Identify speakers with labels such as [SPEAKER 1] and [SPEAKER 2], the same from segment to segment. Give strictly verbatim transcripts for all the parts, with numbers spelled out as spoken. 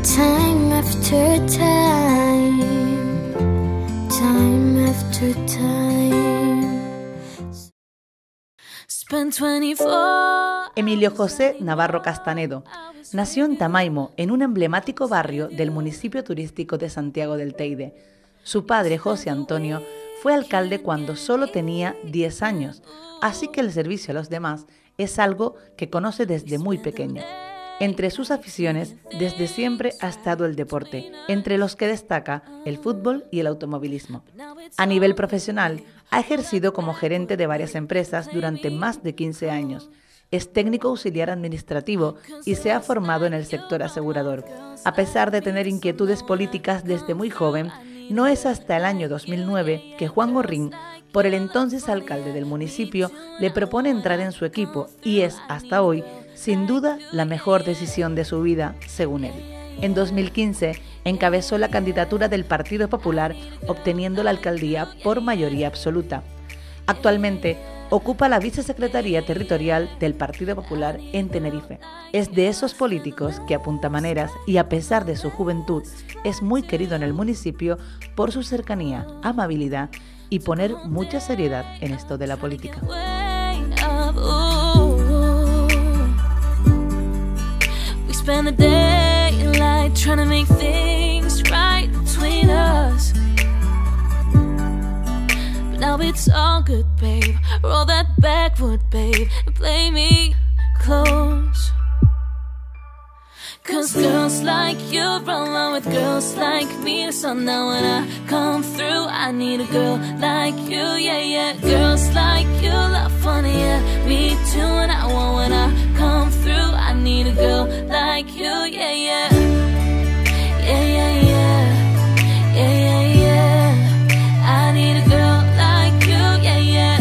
[SPEAKER 1] time after time, time after time. Spent twenty-four.
[SPEAKER 2] Emilio José Navarro Castanedo nació en Tamaimo, en un emblemático barrio del municipio turístico de Santiago del Teide. Su padre, José Antonio, fue alcalde cuando solo tenía diez años, así que el servicio a los demás es algo que conoce desde muy pequeño. Entre sus aficiones, desde siempre ha estado el deporte, entre los que destaca el fútbol y el automovilismo. A nivel profesional, ha ejercido como gerente de varias empresas durante más de quince años. Es técnico auxiliar administrativo y se ha formado en el sector asegurador. A pesar de tener inquietudes políticas desde muy joven, no es hasta el año dos mil nueve que Juan Gorrín, por el entonces alcalde del municipio, le propone entrar en su equipo y es, hasta hoy, sin duda, la mejor decisión de su vida, según él. En dos mil quince, encabezó la candidatura del Partido Popular, obteniendo la alcaldía por mayoría absoluta. Actualmente, ocupa la vicesecretaría territorial del Partido Popular en Tenerife. Es de esos políticos que apunta maneras y, a pesar de su juventud, es muy querido en el municipio por su cercanía, amabilidad y poner mucha seriedad en esto de la política.
[SPEAKER 1] Spend the day in light trying to make things right between us. But now it's all good, babe. Roll that backwood, babe, and play me close. Cause girls like you run along with girls like me. So now when I come through, I need a girl like you, yeah, yeah. Girls like you love funny, yeah, me too. And I want when I come through, I need a girl like you, yeah, yeah. Yeah, yeah, yeah. Yeah, yeah, yeah. I need a girl like you, yeah,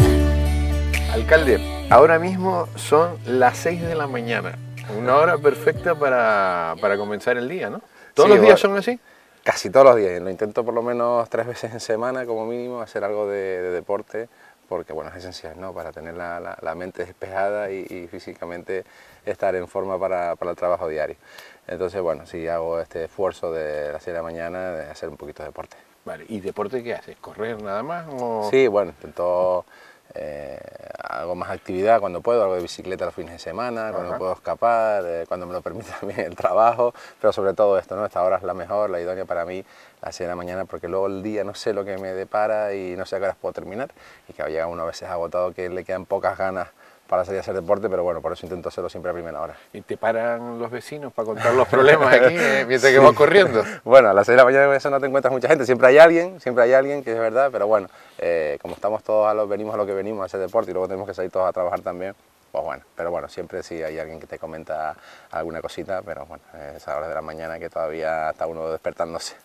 [SPEAKER 1] yeah.
[SPEAKER 3] Alcalde, ahora mismo son las seis de la mañana. Una hora perfecta para, para comenzar el día, ¿no? ¿Todos
[SPEAKER 4] Sí,
[SPEAKER 3] los días
[SPEAKER 4] bueno,
[SPEAKER 3] son así?
[SPEAKER 4] Casi todos los días. Lo intento por lo menos tres veces en semana, como mínimo, hacer algo de, de deporte, porque bueno, es esencial, ¿no? Para tener la, la, la mente despejada y, y físicamente estar en forma para, para el trabajo diario. Entonces, bueno, sí hago este esfuerzo de las seis de la mañana de hacer un poquito de deporte.
[SPEAKER 3] Vale, ¿y deporte qué haces? ¿Correr nada más? O...
[SPEAKER 4] Sí, bueno, intento... Eh, hago más actividad cuando puedo, algo de bicicleta los fines de semana, cuando
[SPEAKER 3] Ajá.
[SPEAKER 4] puedo escapar, eh, cuando me lo permite también el trabajo, pero sobre todo esto, ¿no? Esta hora es la mejor, la idónea para mí, las seis de la mañana, porque luego el día no sé lo que me depara y no sé a qué horas puedo terminar, y que llega uno a veces agotado que le quedan pocas ganas para salir a hacer deporte, pero bueno, por eso intento hacerlo siempre a primera hora.
[SPEAKER 3] ¿Y te paran los vecinos para contar los problemas aquí eh, mientras que vas corriendo?
[SPEAKER 4] Bueno, a las seis de la mañana eso no te encuentras mucha gente, siempre hay alguien, siempre hay alguien, que es verdad, pero bueno, eh, como estamos todos a lo, venimos a lo que venimos a hacer deporte y luego tenemos que salir todos a trabajar también, pues bueno, pero bueno, siempre sí hay alguien que te comenta alguna cosita, pero bueno, es esa hora de la mañana que todavía está uno despertándose.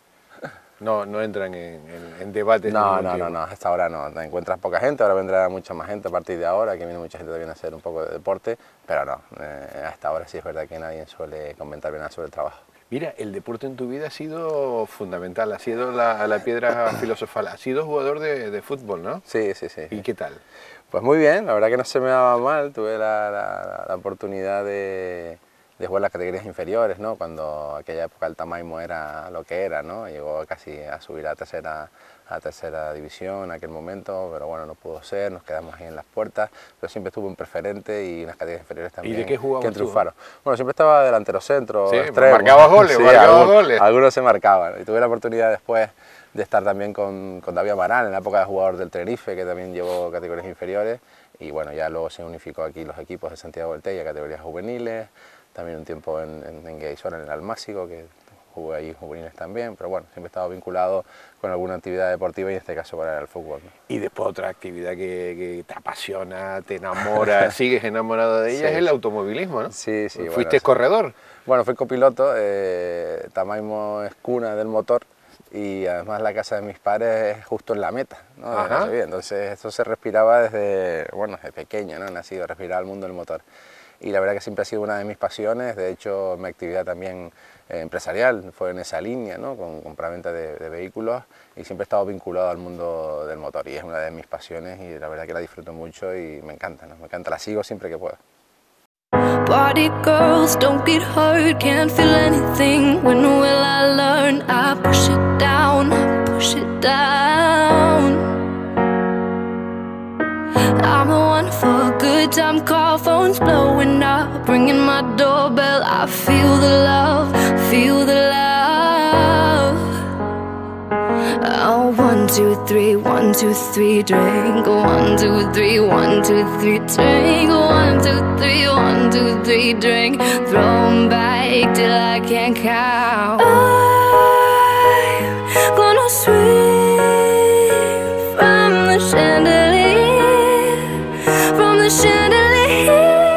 [SPEAKER 3] No, no entran en, en, en debate.
[SPEAKER 4] No, no, no, no, hasta ahora no, te encuentras poca gente, ahora vendrá mucha más gente a partir de ahora, que viene mucha gente también a hacer un poco de deporte, pero no, eh, hasta ahora sí es verdad que nadie suele comentar bien nada sobre el trabajo.
[SPEAKER 3] Mira, el deporte en tu vida ha sido fundamental, ha sido la, la piedra filosofal, has sido jugador de, de fútbol, ¿no?
[SPEAKER 4] Sí, sí, sí.
[SPEAKER 3] ¿Y qué tal?
[SPEAKER 4] Pues muy bien, la verdad que no se me daba mal, tuve la, la, la oportunidad de... de jugar las categorías inferiores, ¿no? Cuando aquella época el Tamaimo era lo que era, ¿no? Llegó casi a subir a tercera, a tercera división en aquel momento, pero bueno, no pudo ser, nos quedamos ahí en las puertas, pero siempre estuve un preferente y en las categorías inferiores también.
[SPEAKER 3] ¿Y de qué jugabas
[SPEAKER 4] que
[SPEAKER 3] tú?
[SPEAKER 4] triunfaron. Bueno, siempre estaba delantero centro,
[SPEAKER 3] sí,
[SPEAKER 4] extremo.
[SPEAKER 3] Marcabas goles,
[SPEAKER 4] sí,
[SPEAKER 3] marcabas
[SPEAKER 4] algunos,
[SPEAKER 3] goles.
[SPEAKER 4] Algunos se marcaban. Y tuve la oportunidad después de estar también con, con David Amaral, en la época de jugador del Tenerife, que también llevó categorías inferiores, y bueno, ya luego se unificó aquí los equipos de Santiago del Teide, categorías juveniles, también un tiempo en, en, en Gueisora, en el Almácigo, que jugué allí juveniles también, pero bueno, siempre he estado vinculado con alguna actividad deportiva y en este caso para el fútbol, ¿no?
[SPEAKER 3] Y después otra actividad que, que te apasiona, te enamora, sigues enamorado de ella,
[SPEAKER 4] Sí.
[SPEAKER 3] es el automovilismo, ¿no?
[SPEAKER 4] Sí, sí.
[SPEAKER 3] ¿Fuiste
[SPEAKER 4] bueno,
[SPEAKER 3] corredor?
[SPEAKER 4] Bueno, fui copiloto, eh, Tamaimo es cuna del motor y además la casa de mis padres es justo en la meta, ¿no?
[SPEAKER 3] Ajá.
[SPEAKER 4] Entonces esto se respiraba desde, bueno, desde pequeño, ¿no? He nacido, respirar el mundo del motor. Y la verdad que siempre ha sido una de mis pasiones, de hecho mi actividad también eh, empresarial fue en esa línea, ¿no? Con compraventa de, de vehículos y siempre he estado vinculado al mundo del motor y es una de mis pasiones y la verdad que la disfruto mucho y me encanta, ¿no? Me encanta, la sigo siempre que puedo.
[SPEAKER 1] Party girls, don't get hurt, can't feel anything when we're alarm call, phone's blowing up, ringing my doorbell. I feel the love, feel the love. Oh, one, two, three, one, two, three, drink. One, two, three, one, two, three, drink. One, two, three, one, two, three, drink. Throw 'em back till I can't count. I'm gonna swing from the chandelier, from the chandelier.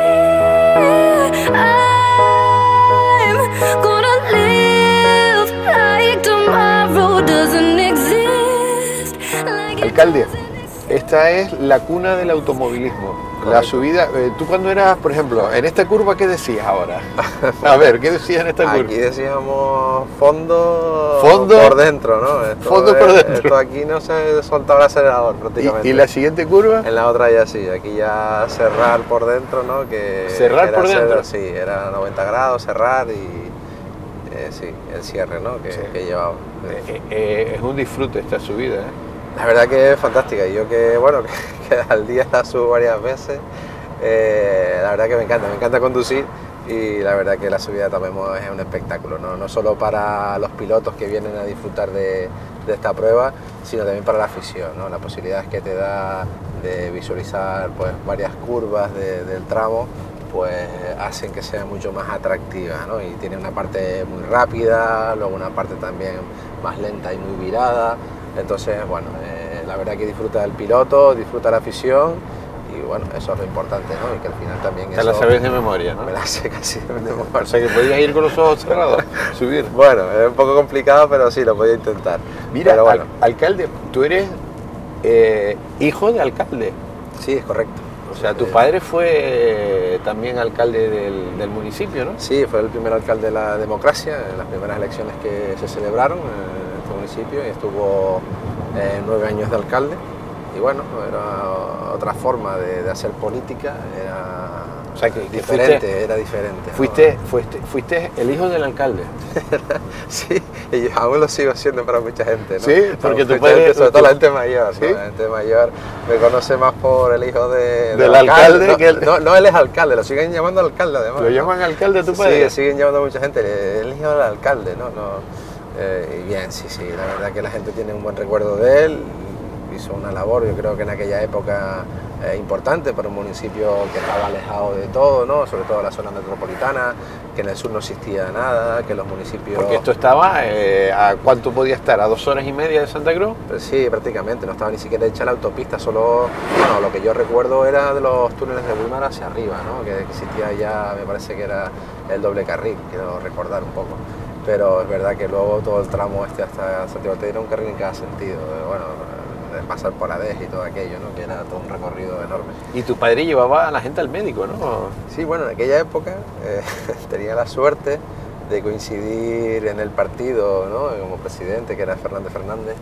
[SPEAKER 1] I'm gonna live like tomorrow doesn't exist. Like
[SPEAKER 3] Alcalde, esta es la cuna del automovilismo. La subida, eh, tú cuando eras, por ejemplo, en esta curva, ¿qué decías ahora? A ver, ¿qué decías en esta curva?
[SPEAKER 4] Aquí decíamos fondo,
[SPEAKER 3] Fondo
[SPEAKER 4] por dentro, ¿no? Esto
[SPEAKER 3] fondo
[SPEAKER 4] es-
[SPEAKER 3] por dentro.
[SPEAKER 4] Esto aquí no se soltaba el acelerador prácticamente.
[SPEAKER 3] ¿Y, y la siguiente curva?
[SPEAKER 4] En la otra ya sí, aquí ya cerrar por dentro, ¿no? Que,
[SPEAKER 3] ¿Cerrar
[SPEAKER 4] que era
[SPEAKER 3] por dentro?
[SPEAKER 4] hacer- sí, era noventa grados, cerrar y eh, sí, el cierre, ¿no? Que,
[SPEAKER 3] Sí.
[SPEAKER 4] que llevaba.
[SPEAKER 3] Eh, eh, es un disfrute esta subida, ¿eh?
[SPEAKER 4] La verdad que es fantástica, y yo que, bueno, que, que al día la subo varias veces, eh, la verdad que me encanta, me encanta conducir, y la verdad que la subida también es un espectáculo, ¿no? No solo para los pilotos que vienen a disfrutar de, de esta prueba, sino también para la afición, ¿no? Las posibilidades que te da de visualizar pues, varias curvas de- del tramo, pues hacen que sea mucho más atractiva, ¿no? Y tiene una parte muy rápida, luego una parte también más lenta y muy virada. Entonces, bueno, eh, la verdad que disfruta el piloto, disfruta la afición, y bueno, eso es lo importante, ¿no? Y que al final también
[SPEAKER 3] Te
[SPEAKER 4] eso
[SPEAKER 3] la sabes de memoria, ¿no?
[SPEAKER 4] me la sé casi de
[SPEAKER 3] O
[SPEAKER 4] memoria.
[SPEAKER 3] sea que podías ir con los ojos cerrados, subir.
[SPEAKER 4] Bueno, es un poco complicado, pero sí, lo podía intentar.
[SPEAKER 3] Mira,
[SPEAKER 4] pero bueno,
[SPEAKER 3] al- alcalde, tú eres eh, hijo de alcalde.
[SPEAKER 4] sí, es correcto.
[SPEAKER 3] O sea, tu
[SPEAKER 4] Eh,
[SPEAKER 3] padre fue también alcalde del, del municipio, ¿no?
[SPEAKER 4] Sí, fue el primer alcalde de la democracia en las primeras elecciones que se celebraron en este municipio, y estuvo eh, nueve años de alcalde. Y bueno, era otra forma de, de hacer política, era
[SPEAKER 3] O sea, que- que
[SPEAKER 4] diferente,
[SPEAKER 3] fuiste-
[SPEAKER 4] era diferente, ¿no?
[SPEAKER 3] Fuiste, fuiste, fuiste el hijo del alcalde.
[SPEAKER 4] Sí, y yo aún lo sigo siendo para mucha gente, ¿no?
[SPEAKER 3] Sí, porque tu
[SPEAKER 4] Mucha
[SPEAKER 3] padre-
[SPEAKER 4] gente, sobre todo
[SPEAKER 3] tu-
[SPEAKER 4] la gente mayor,
[SPEAKER 3] ¿Sí?
[SPEAKER 4] ¿no? La gente mayor me conoce más por el hijo de,
[SPEAKER 3] Del alcalde
[SPEAKER 4] No,
[SPEAKER 3] que el-
[SPEAKER 4] no, no, él es alcalde, lo siguen llamando alcalde además.
[SPEAKER 3] ¿Lo
[SPEAKER 4] ¿no?
[SPEAKER 3] llaman alcalde a tu
[SPEAKER 4] Sí,
[SPEAKER 3] padre?
[SPEAKER 4] siguen llamando a mucha gente, el hijo del alcalde, ¿no? no eh, y bien, sí, sí, la verdad que la gente tiene un buen recuerdo de él, hizo una labor, yo creo que en aquella época eh, importante para un municipio que estaba alejado de todo, ¿no? Sobre todo la zona metropolitana, que en el sur no existía nada, que los municipios...
[SPEAKER 3] Porque esto estaba, eh, ¿a cuánto podía estar? ¿A dos horas y media de Santa Cruz?
[SPEAKER 4] Pues sí, prácticamente, no estaba ni siquiera hecha la autopista, solo, bueno, lo que yo recuerdo era de los túneles de Weimar hacia arriba, ¿no? Que existía ya, me parece que era el doble carril, quiero recordar un poco. Pero es verdad que luego todo el tramo este hasta Santiago del Teide era un carril en cada sentido, bueno, de pasar por Ades y todo aquello, ¿no? Que era todo un recorrido enorme.
[SPEAKER 3] Y tu padre llevaba a la gente al médico, ¿no?
[SPEAKER 4] Sí, bueno, en aquella época eh, tenía la suerte de coincidir en el partido, ¿no? Como presidente, que era Fernández Fernández,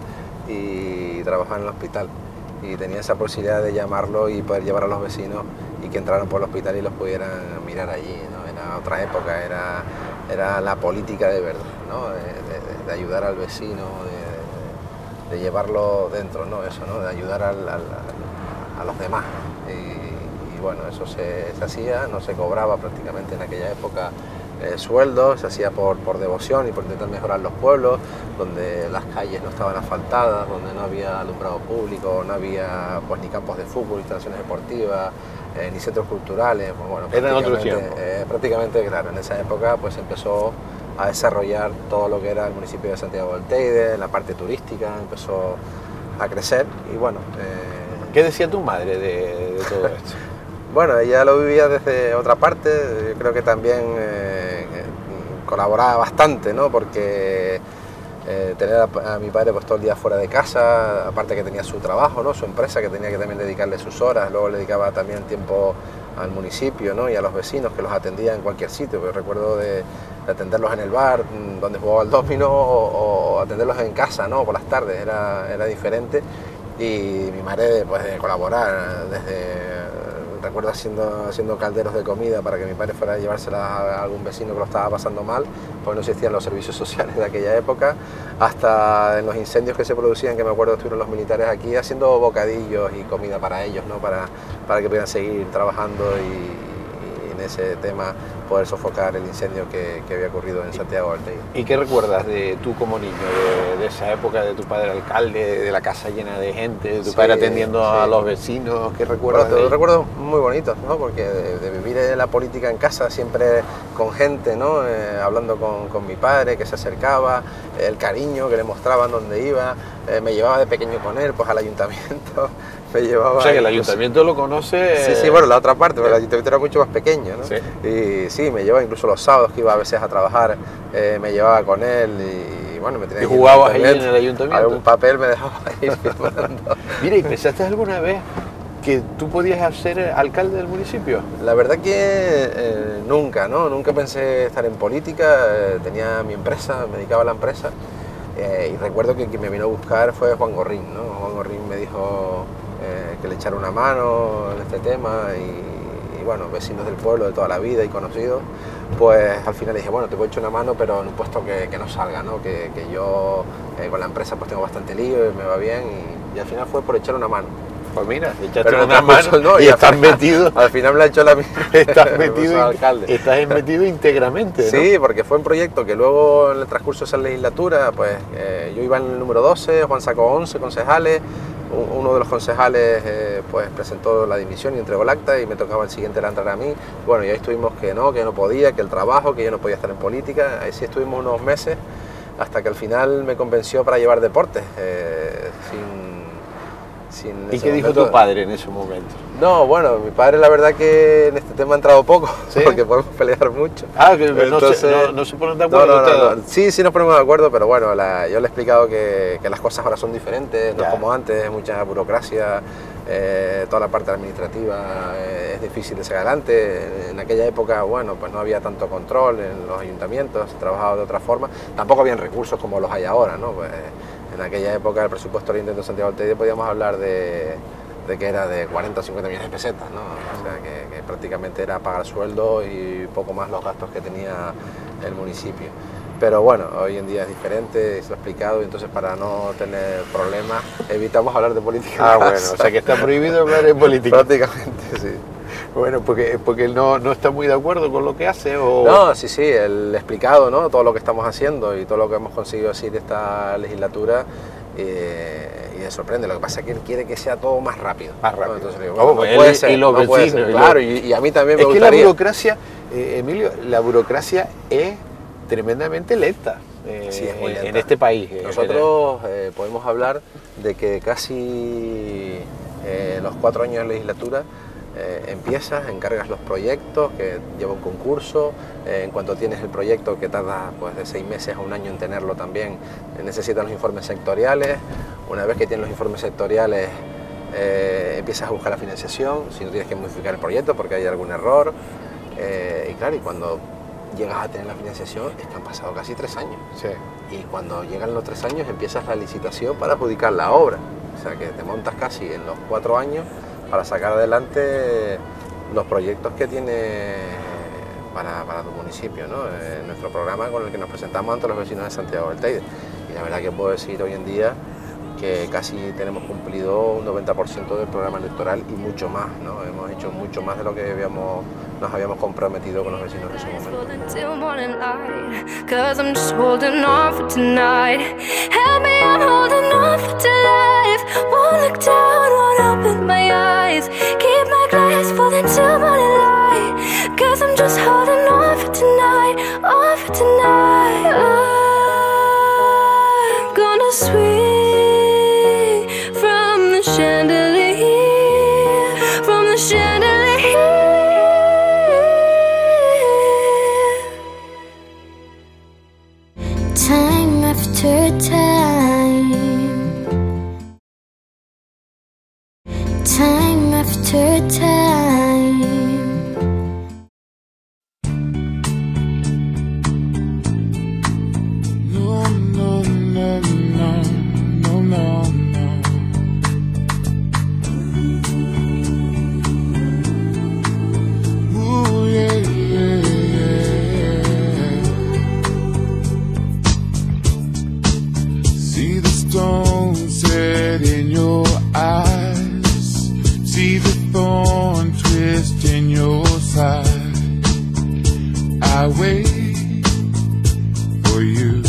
[SPEAKER 4] y trabajaba en el hospital. Y tenía esa posibilidad de llamarlo y poder llevar a los vecinos y que entraran por el hospital y los pudieran mirar allí, ¿no? Era otra época, era, era la política de verdad, ¿no? De, de- de ayudar al vecino, de, de llevarlo dentro, ¿no? Eso, ¿no? De ayudar al- al- a los demás. Y, y bueno, eso se, se hacía, no se cobraba prácticamente en aquella época eh, sueldo, se hacía por, por devoción y por intentar mejorar los pueblos, donde las calles no estaban asfaltadas, donde no había alumbrado público, no había pues ni campos de fútbol, instalaciones deportivas, eh, ni centros culturales. Pues, bueno,
[SPEAKER 3] Era en otro
[SPEAKER 4] prácticamente,
[SPEAKER 3] tiempo.
[SPEAKER 4] eh, prácticamente, claro, en esa época pues empezó a desarrollar todo lo que era el municipio de Santiago del Teide, la parte turística empezó a crecer y bueno... eh,
[SPEAKER 3] ¿Qué decía tu madre de, de todo esto?
[SPEAKER 4] Bueno, ella lo vivía desde otra parte, yo creo que también eh, colaboraba bastante, ¿no? Porque eh, tener a, a mi padre pues todo el día fuera de casa, aparte que tenía su trabajo, ¿no? Su empresa, que tenía que también dedicarle sus horas, luego le dedicaba también tiempo al municipio, ¿no? Y a los vecinos que los atendía en cualquier sitio, porque recuerdo de, de atenderlos en el bar, donde jugaba al dominó, o, o atenderlos en casa, ¿no? Por las tardes, era, era diferente. Y mi madre pues de colaborar desde recuerdo haciendo, haciendo calderos de comida para que mi padre fuera a llevárselas a algún vecino que lo estaba pasando mal, pues no existían los servicios sociales de aquella época, hasta en los incendios que se producían, que me acuerdo estuvieron los militares aquí haciendo bocadillos y comida para ellos, ¿no? para, para que pudieran seguir trabajando y, y en ese tema poder sofocar el incendio que, que había ocurrido en Santiago del Teide.
[SPEAKER 3] ¿Y qué recuerdas de tú como niño, de, de esa época, de tu padre alcalde, de la casa llena de gente, de tu
[SPEAKER 4] Sí,
[SPEAKER 3] padre atendiendo
[SPEAKER 4] sí.
[SPEAKER 3] a los vecinos? ¿Qué recuerdas?
[SPEAKER 4] Bueno,
[SPEAKER 3] de
[SPEAKER 4] recuerdos muy bonitos, ¿no? Porque de, de vivir en la política en casa, siempre con gente, ¿no? Eh, hablando con, con mi padre que se acercaba, eh, el cariño que le mostraban donde iba, eh, me llevaba de pequeño con él pues al ayuntamiento, me llevaba...
[SPEAKER 3] O sea que el
[SPEAKER 4] incluso...
[SPEAKER 3] ayuntamiento lo conoce...
[SPEAKER 4] Sí, sí, bueno, la otra parte, pero el ayuntamiento era mucho más pequeño, ¿no?
[SPEAKER 3] Sí.
[SPEAKER 4] Y sí, me llevaba incluso los sábados que iba a veces a trabajar, eh, me llevaba con él y bueno, me tenía
[SPEAKER 3] ¿Y
[SPEAKER 4] que ir
[SPEAKER 3] jugabas
[SPEAKER 4] al
[SPEAKER 3] ahí en el ayuntamiento?
[SPEAKER 4] Algún papel me dejaba ir firmando.
[SPEAKER 3] Mira, ¿y pensaste alguna vez que tú podías ser alcalde del municipio?
[SPEAKER 4] La verdad que eh, nunca, ¿no? Nunca pensé estar en política, eh, tenía mi empresa, me dedicaba a la empresa eh, y recuerdo que quien me vino a buscar fue Juan Gorrín, ¿no? Juan Gorrín me dijo eh, que le echara una mano en este tema y, y bueno, vecinos del pueblo de toda la vida y conocidos, pues al final le dije, bueno, te voy a echar una mano, pero en un puesto que, que no salga, ¿no? Que, que yo eh, con la empresa pues tengo bastante lío y me va bien y, y al final fue por echar una mano.
[SPEAKER 3] Pues mira, le echaste
[SPEAKER 4] Pero
[SPEAKER 3] una
[SPEAKER 4] no,
[SPEAKER 3] mano
[SPEAKER 4] no,
[SPEAKER 3] y
[SPEAKER 4] y al
[SPEAKER 3] estás
[SPEAKER 4] final-
[SPEAKER 3] metido...
[SPEAKER 4] Al final me la echó la
[SPEAKER 3] Estás metido,
[SPEAKER 4] alcalde.
[SPEAKER 3] estás metido íntegramente, ¿no?
[SPEAKER 4] Sí, porque fue un proyecto que luego en el transcurso de esa legislatura, pues eh, yo iba en el número doce, Juan sacó once concejales, u- uno de los concejales eh, pues presentó la dimisión y entregó el acta y me tocaba el siguiente la entrar a mí. Bueno, y ahí estuvimos que no, que yo no podía, que el trabajo, que yo no podía estar en política, ahí sí estuvimos unos meses hasta que al final me convenció para llevar deportes, eh, sin... sin
[SPEAKER 3] ¿Y
[SPEAKER 4] ese
[SPEAKER 3] qué dijo
[SPEAKER 4] momento-
[SPEAKER 3] tu padre en ese momento?
[SPEAKER 4] No, bueno, mi padre la verdad que en este tema ha entrado poco,
[SPEAKER 3] ¿Sí?
[SPEAKER 4] porque podemos pelear mucho.
[SPEAKER 3] Ah, que no, se,
[SPEAKER 4] Entonces-
[SPEAKER 3] no, no se ponen de
[SPEAKER 4] No,
[SPEAKER 3] acuerdo
[SPEAKER 4] no, no,
[SPEAKER 3] ustedes.
[SPEAKER 4] no. Sí, sí nos ponemos de acuerdo, pero bueno, la- yo le he explicado que, que las cosas ahora son diferentes, no
[SPEAKER 3] Ya.
[SPEAKER 4] es como antes, mucha burocracia, eh, toda la parte administrativa eh, es difícil de sacar adelante. En aquella época, bueno, pues no había tanto control en los ayuntamientos, se trabajaba de otra forma, tampoco habían recursos como los hay ahora, ¿no? Pues, en aquella época el presupuesto del Ayuntamiento de Santiago del Teide podíamos hablar de, de que era de cuarenta o cincuenta millones de pesetas, ¿no? O sea, que, que prácticamente era pagar sueldos y poco más los gastos que tenía el municipio. Pero bueno, hoy en día es diferente, se lo he explicado, y entonces para no tener problemas evitamos hablar de política.
[SPEAKER 3] Ah,
[SPEAKER 4] en
[SPEAKER 3] bueno,
[SPEAKER 4] casa.
[SPEAKER 3] o sea que está prohibido hablar de política.
[SPEAKER 4] Prácticamente, sí.
[SPEAKER 3] Bueno, porque, porque él no, no está muy de acuerdo con lo que hace o...
[SPEAKER 4] No, sí, sí, el explicado, ¿no? Todo lo que estamos haciendo y todo lo que hemos conseguido así de esta legislatura eh, y le sorprende. Lo que pasa es que él quiere que sea todo más rápido.
[SPEAKER 3] Más
[SPEAKER 4] ¿no?
[SPEAKER 3] rápido.
[SPEAKER 4] Entonces le digo,
[SPEAKER 3] Oh,
[SPEAKER 4] bueno,
[SPEAKER 3] él
[SPEAKER 4] no puede
[SPEAKER 3] y
[SPEAKER 4] ser,
[SPEAKER 3] los
[SPEAKER 4] no puede
[SPEAKER 3] vecinos,
[SPEAKER 4] ser.
[SPEAKER 3] y
[SPEAKER 4] Claro,
[SPEAKER 3] los-
[SPEAKER 4] y, y a mí también me
[SPEAKER 3] Es que la
[SPEAKER 4] gustaría.
[SPEAKER 3] burocracia, eh, Emilio, la burocracia es tremendamente lenta, eh,
[SPEAKER 4] Sí, es muy
[SPEAKER 3] en-
[SPEAKER 4] lenta.
[SPEAKER 3] en este país. eh,
[SPEAKER 4] Nosotros eh, podemos hablar de que casi eh, los cuatro años de legislatura eh, empiezas, encargas los proyectos, que lleva un concurso, eh, en cuanto tienes el proyecto que tarda pues, de seis meses a un año en tenerlo también, eh, necesitan los informes sectoriales, una vez que tienes los informes sectoriales eh, empiezas a buscar la financiación, si no tienes que modificar el proyecto porque hay algún error, eh, y claro, y cuando llegas a tener la financiación es que han pasado casi tres años.
[SPEAKER 3] Sí.
[SPEAKER 4] Y cuando llegan los tres años empiezas la licitación para adjudicar la obra. O sea que te montas casi en los cuatro años para sacar adelante los proyectos que tiene para, para tu municipio, ¿no? Eh, nuestro programa con el que nos presentamos ante los vecinos de Santiago del Teide. Y la verdad que puedo decir hoy en día que casi tenemos cumplido un noventa por ciento del programa electoral y mucho más, ¿no? Hemos hecho mucho más de lo que habíamos, nos habíamos comprometido con los vecinos en ese momento.
[SPEAKER 1] Till morning light, 'cause I'm just holding on for tonight. Help me, I'm holding on for dear life. Won't look down, won't open my eyes. Keep my glass full until morning light, 'cause I'm just holding on for tonight, on for tonight. I'm gonna swing from the chandelier, from the chandelier. Time after time, time after time.
[SPEAKER 5] No, no, no, no, no, no, no. stone set in your eyes, see the thorn twist in your side. I wait for you.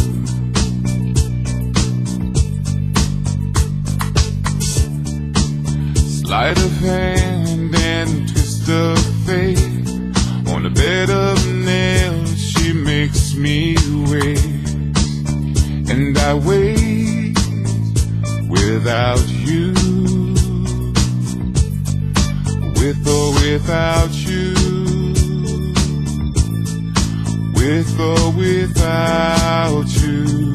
[SPEAKER 5] Sleight of hand and twist of fate, on a bed of nails she makes me wait. And I wait without you, with or without you, with or without you.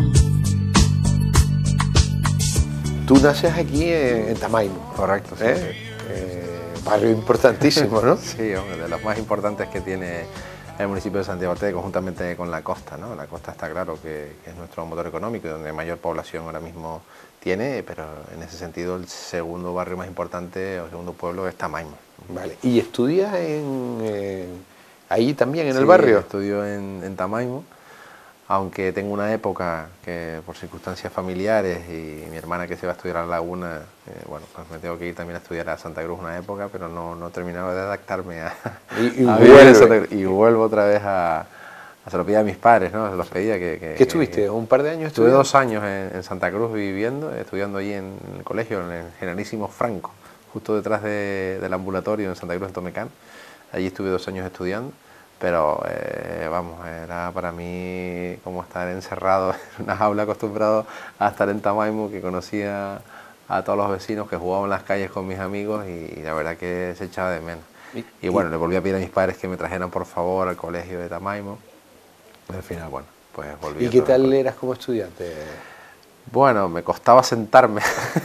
[SPEAKER 3] Tú naces aquí en, en Tamaimo.
[SPEAKER 4] Correcto, sí.
[SPEAKER 3] ¿Eh?
[SPEAKER 4] Sí.
[SPEAKER 3] Eh, barrio importantísimo, ¿no?
[SPEAKER 4] Sí, hombre, de los más importantes que tiene el municipio de Santiago del Teide, conjuntamente con la costa, ¿no? La costa está claro que, que es nuestro motor económico y donde mayor población ahora mismo tiene, pero en ese sentido el segundo barrio más importante o segundo pueblo es Tamaimo.
[SPEAKER 3] Vale. ¿Y estudias en, eh, ahí también, en
[SPEAKER 4] Sí,
[SPEAKER 3] el barrio?
[SPEAKER 4] Estudio en, en Tamaimo, aunque tengo una época que por circunstancias familiares y mi hermana que se va a estudiar a la Laguna, eh, bueno, pues me tengo que ir también a estudiar a Santa Cruz una época, pero no, no terminaba de adaptarme a,
[SPEAKER 3] Y, y
[SPEAKER 4] a vivir en Santa
[SPEAKER 3] vuelve.
[SPEAKER 4] Cruz. Y vuelvo otra vez a, a se lo pedí a mis padres, ¿no? Se los pedía que... que
[SPEAKER 3] ¿Qué estuviste? ¿Un par de años
[SPEAKER 4] Estuve
[SPEAKER 3] estudiando?
[SPEAKER 4] dos años en, en Santa Cruz viviendo, estudiando allí en el colegio, en el Generalísimo Franco, justo detrás de, del ambulatorio en Santa Cruz, en Tomecán. Allí estuve dos años estudiando, pero eh, vamos, era para mí como estar encerrado en una jaula, acostumbrado a estar en Tamaimo, que conocía a todos los vecinos, que jugaba en las calles con mis amigos y, y la verdad que se echaba de menos. Y, y bueno, le volví a pedir a mis padres que me trajeran por favor al colegio de Tamaimo. Y al final, bueno, pues volví.
[SPEAKER 3] ¿Y qué tal eras como estudiante?
[SPEAKER 4] Bueno, me costaba sentarme,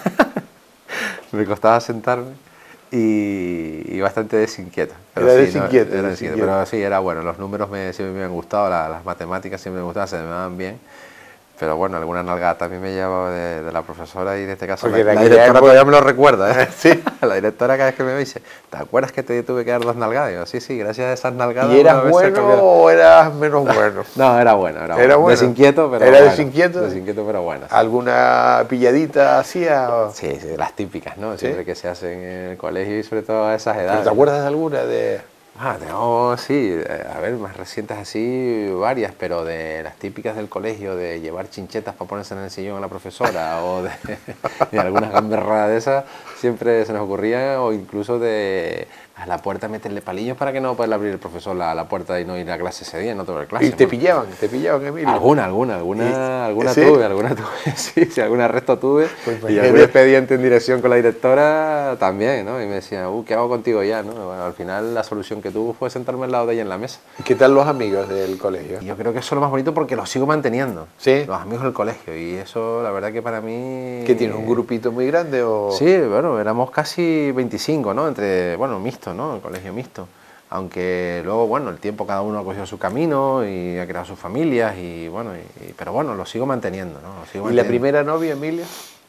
[SPEAKER 4] me costaba sentarme y, y bastante desinquieto.
[SPEAKER 3] Era
[SPEAKER 4] sí,
[SPEAKER 3] desinquieto,
[SPEAKER 4] no, era
[SPEAKER 3] desinquieto.
[SPEAKER 4] Pero sí, era bueno, los números me, siempre me han gustado, la- las matemáticas siempre me gustaban, se me daban bien. Pero bueno, alguna nalgada también me llevaba de, de la profesora y en este caso
[SPEAKER 3] Porque
[SPEAKER 4] la,
[SPEAKER 3] en
[SPEAKER 4] la
[SPEAKER 3] aquella
[SPEAKER 4] directora
[SPEAKER 3] época-
[SPEAKER 4] todavía me lo recuerda, ¿eh?
[SPEAKER 3] Sí.
[SPEAKER 4] La directora cada vez que me ve dice, ¿te acuerdas que te tuve que dar dos nalgadas? Y yo, sí, sí, gracias a esas nalgadas.
[SPEAKER 3] ¿Y eras
[SPEAKER 4] una vez se
[SPEAKER 3] bueno
[SPEAKER 4] cambió".
[SPEAKER 3] o eras menos bueno?
[SPEAKER 4] No, era bueno, era,
[SPEAKER 3] Era
[SPEAKER 4] bueno.
[SPEAKER 3] bueno.
[SPEAKER 4] Desinquieto, pero
[SPEAKER 3] ¿Era
[SPEAKER 4] bueno.
[SPEAKER 3] desinquieto?
[SPEAKER 4] Desinquieto, pero bueno. sí.
[SPEAKER 3] ¿Alguna pilladita hacía? o-
[SPEAKER 4] Sí, sí, las típicas, ¿no?
[SPEAKER 3] ¿Sí?
[SPEAKER 4] Siempre que se hacen en el colegio y sobre todo a esas
[SPEAKER 3] ¿Pero
[SPEAKER 4] edades.
[SPEAKER 3] te acuerdas de alguna? De...
[SPEAKER 4] Ah, tengo, sí, eh, a ver, más recientes así, varias, pero de las típicas del colegio, de llevar chinchetas para ponerse en el sillón a la profesora, o de, de algunas gamberradas de esas, siempre se nos ocurría, o incluso de a la puerta meterle palillos para que no pueda abrir el profesor la, la puerta y no ir a clase ese día, no tomar clase.
[SPEAKER 3] ¿Y te
[SPEAKER 4] ¿no?
[SPEAKER 3] pillaban? ¿Te pillaban, Emilio?
[SPEAKER 4] Alguna, alguna, alguna,
[SPEAKER 3] ¿Y-
[SPEAKER 4] alguna
[SPEAKER 3] sí?
[SPEAKER 4] tuve, alguna tuve, sí, sí, algún arresto tuve.
[SPEAKER 3] Pues
[SPEAKER 4] y
[SPEAKER 3] imagínate.
[SPEAKER 4] algún expediente en dirección con la directora también, ¿no? Y me decía, uh, ¿qué hago contigo ya? ¿no? Bueno, al final la solución que tuve fue sentarme al lado de ella en la mesa.
[SPEAKER 3] ¿Y qué tal los amigos del colegio?
[SPEAKER 4] Y yo creo que eso es lo más bonito porque los sigo manteniendo.
[SPEAKER 3] ¿Sí?
[SPEAKER 4] Los amigos del colegio. Y eso, la verdad que para mí...
[SPEAKER 3] ¿Qué tiene, un grupito muy grande o...?
[SPEAKER 4] Sí, bueno, éramos casi veinticinco, ¿no? Entre, bueno, mixto, ¿no? El colegio mixto. Aunque luego, bueno, el tiempo cada uno ha cogido su camino y ha creado sus familias y, bueno, y- y- pero bueno, lo sigo manteniendo, ¿no? Lo sigo
[SPEAKER 3] ¿Y la
[SPEAKER 4] manteniendo.
[SPEAKER 3] primera novia, Emilio?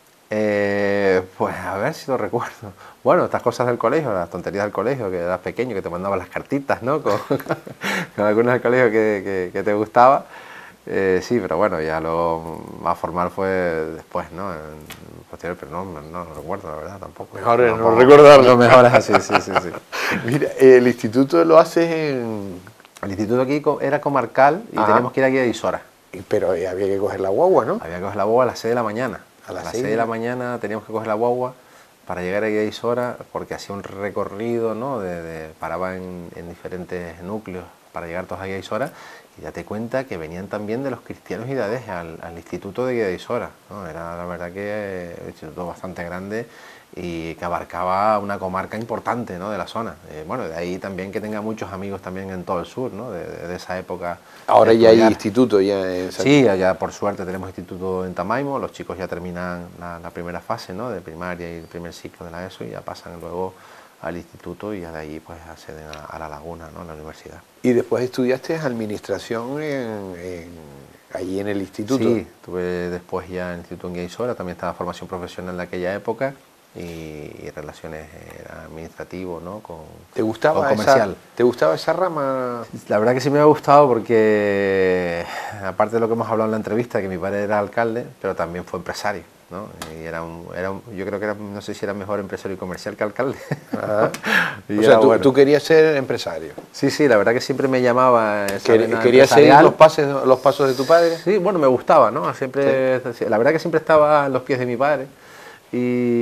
[SPEAKER 4] Eh, pues a ver si lo recuerdo. Bueno, estas cosas del colegio, las tonterías del colegio, que eras pequeño, que te mandaban las cartitas, ¿no? Con, con algunas del colegio que, que- que te gustaba. Eh, sí, pero bueno, ya lo más formal fue después, ¿no? En posterior, pero no, no, no lo recuerdo, la verdad, tampoco.
[SPEAKER 3] Mejor es no
[SPEAKER 4] Tampoco.
[SPEAKER 3] recordarlo.
[SPEAKER 4] Lo mejor es así, sí, sí, sí.
[SPEAKER 3] Mira, el instituto lo haces en...
[SPEAKER 4] El instituto aquí co- era comarcal y
[SPEAKER 3] Ajá.
[SPEAKER 4] teníamos que ir aquí a Isora.
[SPEAKER 3] Pero había que coger la guagua, ¿no?
[SPEAKER 4] Había que coger la guagua a las seis de la mañana.
[SPEAKER 3] A
[SPEAKER 4] A
[SPEAKER 3] las
[SPEAKER 4] las
[SPEAKER 3] seis
[SPEAKER 4] seis de la mañana teníamos que coger la guagua para llegar aquí a Isora, porque hacía un recorrido, ¿no? De, de- paraba en, en diferentes núcleos para llegar todos aquí a Isora, y date cuenta que venían también de los cristianos y de Adeje al, al instituto de Guía de Isora, ¿no? Era la verdad que eh, un instituto bastante grande y que abarcaba una comarca importante, ¿no? De la zona. Eh, bueno, de ahí también que tenga muchos amigos también en todo el sur, ¿no? De, de- de esa época.
[SPEAKER 3] Ahora
[SPEAKER 4] de
[SPEAKER 3] ya hay
[SPEAKER 4] estudiar.
[SPEAKER 3] instituto ya en San-
[SPEAKER 4] Sí, allá por suerte tenemos instituto en Tamaimo, los chicos ya terminan la, la primera fase, ¿no? De primaria y el primer ciclo de la ESO y ya pasan luego al instituto y ya de ahí pues acceden a, a la Laguna, ¿no? En la universidad.
[SPEAKER 3] Y después estudiaste administración en, en- allí en el instituto.
[SPEAKER 4] Sí, tuve después ya en el instituto en Guía Isora, también estaba formación profesional en aquella época y, y relaciones era administrativo, ¿no? Con,
[SPEAKER 3] ¿Te gustaba,
[SPEAKER 4] con comercial.
[SPEAKER 3] Esa, ¿Te gustaba esa rama?
[SPEAKER 4] La verdad que sí me ha gustado porque, aparte de lo que hemos hablado en la entrevista, que mi padre era alcalde, pero también fue empresario, ¿no? Y era un, era un, yo creo que era, no sé si era mejor empresario y comercial que alcalde.
[SPEAKER 3] Ajá.
[SPEAKER 4] Y
[SPEAKER 3] o sea, tú,
[SPEAKER 4] bueno.
[SPEAKER 3] tú querías ser empresario.
[SPEAKER 4] Sí, sí, la verdad que siempre me llamaba esa vena
[SPEAKER 3] ¿Querías seguir
[SPEAKER 4] empresarial.
[SPEAKER 3] los, pases, los pasos de tu padre?
[SPEAKER 4] Sí, bueno, me gustaba, ¿no? Siempre, sí. La verdad que siempre estaba en los pies de mi padre. Y,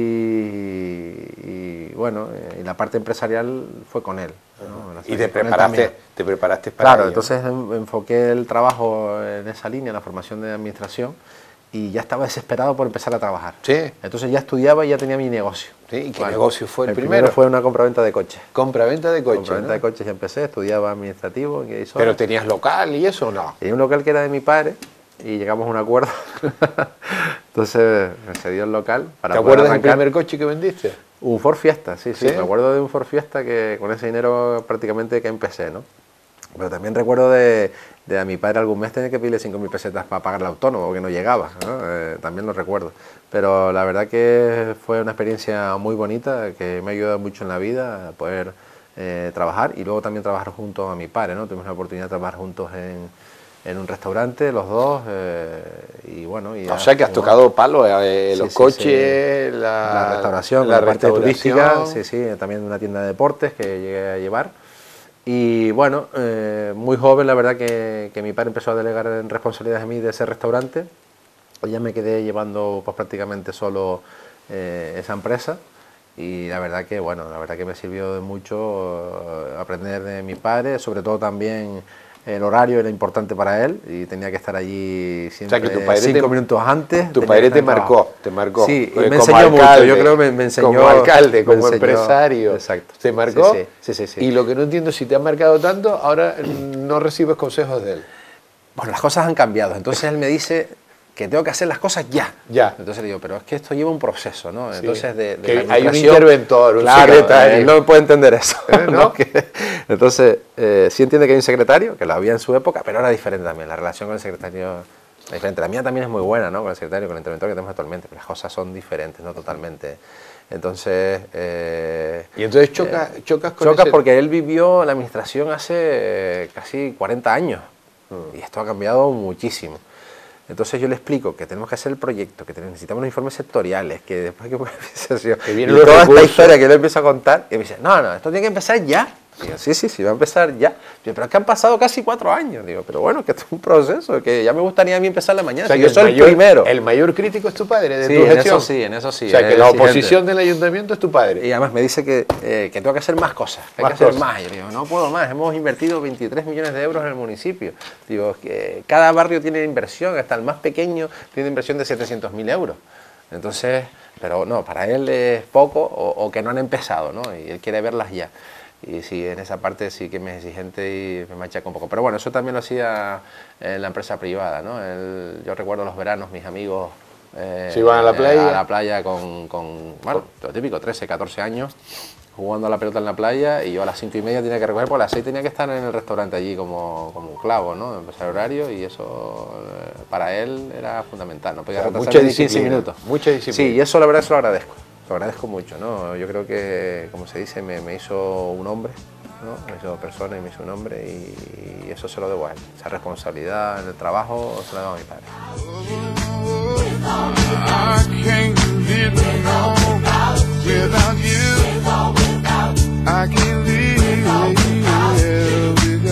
[SPEAKER 4] y bueno, y la parte empresarial fue con él, ¿no?
[SPEAKER 3] Y te preparaste, te preparaste para
[SPEAKER 4] Claro,
[SPEAKER 3] ello,
[SPEAKER 4] entonces
[SPEAKER 3] ¿no?
[SPEAKER 4] enfoqué el trabajo en esa línea, la formación de administración, y ya estaba desesperado por empezar a trabajar.
[SPEAKER 3] Sí.
[SPEAKER 4] Entonces ya estudiaba y ya tenía mi negocio.
[SPEAKER 3] Sí, ¿y qué
[SPEAKER 4] Bueno,
[SPEAKER 3] negocio fue el,
[SPEAKER 4] el
[SPEAKER 3] primero?
[SPEAKER 4] primero? Fue una compraventa de coches.
[SPEAKER 3] Compraventa de coches,
[SPEAKER 4] Compraventa
[SPEAKER 3] ¿no?
[SPEAKER 4] de coches ya empecé, estudiaba administrativo en Guisola.
[SPEAKER 3] ¿Pero tenías local y eso o no?
[SPEAKER 4] Tenía un local que era de mi padre y llegamos a un acuerdo. Entonces me cedió el local para
[SPEAKER 3] ¿Te
[SPEAKER 4] poder
[SPEAKER 3] acuerdas del
[SPEAKER 4] arrancar.
[SPEAKER 3] primer coche que vendiste?
[SPEAKER 4] Un Ford Fiesta, sí, sí,
[SPEAKER 3] ¿Sí?
[SPEAKER 4] me acuerdo de un Ford Fiesta que con ese dinero prácticamente que empecé, ¿no? Pero también recuerdo de, de a mi padre algún mes tener que pedirle cinco mil pesetas para pagar el autónomo, que no llegaba, ¿no? Eh, también lo recuerdo. Pero la verdad que fue una experiencia muy bonita, que me ha ayudado mucho en la vida a poder eh, trabajar y luego también trabajar junto a mi padre, ¿no? Tuvimos la oportunidad de trabajar juntos en, en un restaurante, los dos, eh, y bueno... Y
[SPEAKER 3] O sea que has tocado palo, eh,
[SPEAKER 4] Sí,
[SPEAKER 3] los
[SPEAKER 4] sí,
[SPEAKER 3] coches,
[SPEAKER 4] sí.
[SPEAKER 3] La,
[SPEAKER 4] la restauración,
[SPEAKER 3] la
[SPEAKER 4] la parte
[SPEAKER 3] restauración.
[SPEAKER 4] turística, sí, sí, también una tienda de deportes que llegué a llevar. Y bueno, eh, muy joven la verdad que, que mi padre empezó a delegar en responsabilidades a mí de ese restaurante. Pues ya me quedé llevando pues prácticamente solo eh, esa empresa. Y la verdad que bueno, la verdad que me sirvió de mucho eh, aprender de mi padre, sobre todo también el horario era importante para él y tenía que estar allí siempre
[SPEAKER 3] O sea, que tu padre
[SPEAKER 4] cinco
[SPEAKER 3] te-
[SPEAKER 4] minutos antes.
[SPEAKER 3] Tu
[SPEAKER 4] tenía
[SPEAKER 3] padre
[SPEAKER 4] que
[SPEAKER 3] te
[SPEAKER 4] estar en
[SPEAKER 3] marcó,
[SPEAKER 4] trabajo.
[SPEAKER 3] te marcó.
[SPEAKER 4] Sí, y
[SPEAKER 3] eh,
[SPEAKER 4] me
[SPEAKER 3] como
[SPEAKER 4] enseñó mucho,
[SPEAKER 3] alcalde,
[SPEAKER 4] yo creo que me, me enseñó...
[SPEAKER 3] Como alcalde,
[SPEAKER 4] me
[SPEAKER 3] como
[SPEAKER 4] enseñó-
[SPEAKER 3] empresario.
[SPEAKER 4] Exacto.
[SPEAKER 3] ¿Te marcó?
[SPEAKER 4] Sí, sí, sí, sí, sí.
[SPEAKER 3] Y lo que no entiendo, si te ha marcado tanto, ahora no recibes consejos de él.
[SPEAKER 4] Bueno, las cosas han cambiado, entonces él me dice que tengo que hacer las cosas ya.
[SPEAKER 3] Ya.
[SPEAKER 4] Entonces le digo, pero es que esto lleva un proceso, ¿no?
[SPEAKER 3] Sí.
[SPEAKER 4] Entonces de, de
[SPEAKER 3] Que
[SPEAKER 4] la
[SPEAKER 3] hay un
[SPEAKER 4] administración-
[SPEAKER 3] interventor, un
[SPEAKER 4] claro,
[SPEAKER 3] secretario.
[SPEAKER 4] él no puede entender eso,
[SPEAKER 3] ¿Eh, no?
[SPEAKER 4] ¿no? Que- entonces, eh, sí entiende que hay un secretario, que lo había en su época, pero era diferente también, la relación con el secretario es diferente. La mía también es muy buena, ¿no? Con el secretario, con el interventor que tenemos actualmente, pero las cosas son diferentes, ¿no? Totalmente. Entonces... eh,
[SPEAKER 3] Y entonces choca,
[SPEAKER 4] eh,
[SPEAKER 3] chocas con
[SPEAKER 4] Choca
[SPEAKER 3] ese-
[SPEAKER 4] porque él vivió la administración hace eh, casi cuarenta años y esto ha cambiado muchísimo. Entonces yo le explico que tenemos que hacer el proyecto, que necesitamos los informes sectoriales, que después que organización,
[SPEAKER 3] Que
[SPEAKER 4] y
[SPEAKER 3] vienen los
[SPEAKER 4] toda esta
[SPEAKER 3] recursos.
[SPEAKER 4] historia que él empieza a contar, y me dice, no, no, esto tiene que empezar ya. Digo, sí, sí, sí, va a empezar ya. Digo, pero es que han pasado casi cuatro años. Digo, pero bueno, que esto es un proceso, que ya me gustaría a mí empezar la mañana.
[SPEAKER 3] O sea,
[SPEAKER 4] Si
[SPEAKER 3] que
[SPEAKER 4] yo soy el
[SPEAKER 3] mayor,
[SPEAKER 4] primero.
[SPEAKER 3] el mayor crítico es tu padre, de
[SPEAKER 4] Sí,
[SPEAKER 3] tu
[SPEAKER 4] en
[SPEAKER 3] gestión.
[SPEAKER 4] eso sí, en eso sí.
[SPEAKER 3] O sea,
[SPEAKER 4] es
[SPEAKER 3] que la
[SPEAKER 4] exigente.
[SPEAKER 3] oposición del ayuntamiento es tu padre.
[SPEAKER 4] Y además me dice que, eh, que tengo que hacer más cosas, que hay
[SPEAKER 3] Más
[SPEAKER 4] que hacer
[SPEAKER 3] cosas.
[SPEAKER 4] más. Yo digo, no puedo más, hemos invertido veintitrés millones de euros en el municipio. Digo, que cada barrio tiene inversión, hasta el más pequeño tiene inversión de setecientos mil euros. Entonces, pero no, para él es poco o, o que no han empezado, ¿no? Y él quiere verlas ya. Y sí, en esa parte sí que me es exigente y me machaca un poco. Pero bueno, eso también lo hacía en la empresa privada, ¿no? Él- yo recuerdo los veranos, mis amigos... eh,
[SPEAKER 3] ¿Se iban a la playa?
[SPEAKER 4] A la playa con, con bueno, lo típico, trece, catorce años, jugando a la pelota en la playa, y yo a las cinco y media tenía que recoger, porque a las seis tenía que estar en el restaurante allí como, como un clavo, ¿no? Empezar el horario, y eso eh, para él era fundamental, no podía
[SPEAKER 3] Claro,
[SPEAKER 4] retrasarme
[SPEAKER 3] mucha
[SPEAKER 4] ni quince
[SPEAKER 3] disciplina,
[SPEAKER 4] minutos.
[SPEAKER 3] mucha disciplina.
[SPEAKER 4] Sí, y eso la verdad se lo agradezco, lo agradezco mucho, ¿no? Yo creo que, como se dice, me, me hizo un hombre, ¿no? Me hizo persona y me hizo un hombre, y, y eso se lo debo a él. Esa responsabilidad en el trabajo se la debo a mi padre.
[SPEAKER 5] I can't live no without you. I can't live without you.